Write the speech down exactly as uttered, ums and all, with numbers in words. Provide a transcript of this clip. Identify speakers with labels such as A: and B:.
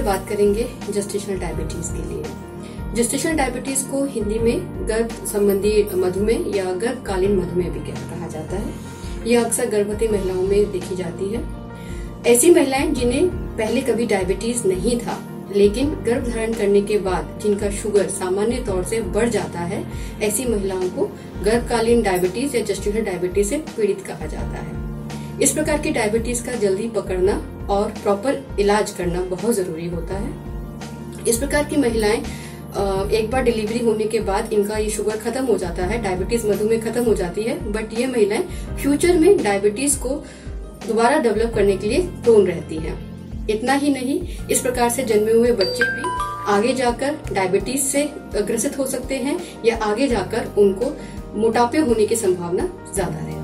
A: बात करेंगे gestational diabetes के लिए। जेस्टेशनल डायबिटीज को हिंदी में गर्भ संबंधी मधुमेह या गर्भकालीन मधुमेह भी कहा जाता है। यह अक्सर गर्भवती महिलाओं में देखी जाती है। ऐसी महिलाएं जिन्हें पहले कभी डायबिटीज नहीं था, लेकिन गर्भ धारण करने के बाद जिनका शुगर सामान्य तौर से बढ़ जाता है, ऐसी महिलाओं को गर्भकालीन डायबिटीज या जेस्टेशनल डायबिटीज से पीड़ित कहा जाता है। इस प्रकार की डायबिटीज का जल्दी पकड़ना और प्रॉपर इलाज करना बहुत जरूरी होता है। इस प्रकार की महिलाएं एक बार डिलीवरी होने के बाद इनका ये शुगर खत्म हो जाता है, डायबिटीज मधुमेह खत्म हो जाती है, बट ये महिलाएं फ्यूचर में डायबिटीज को दोबारा डेवलप करने के लिए प्रोन रहती हैं। इतना ही नहीं, इस प्रकार से जन्मे हुए बच्चे भी आगे जाकर डायबिटीज से ग्रसित हो सकते हैं या आगे जाकर उनको मोटापे होने की संभावना ज्यादा है।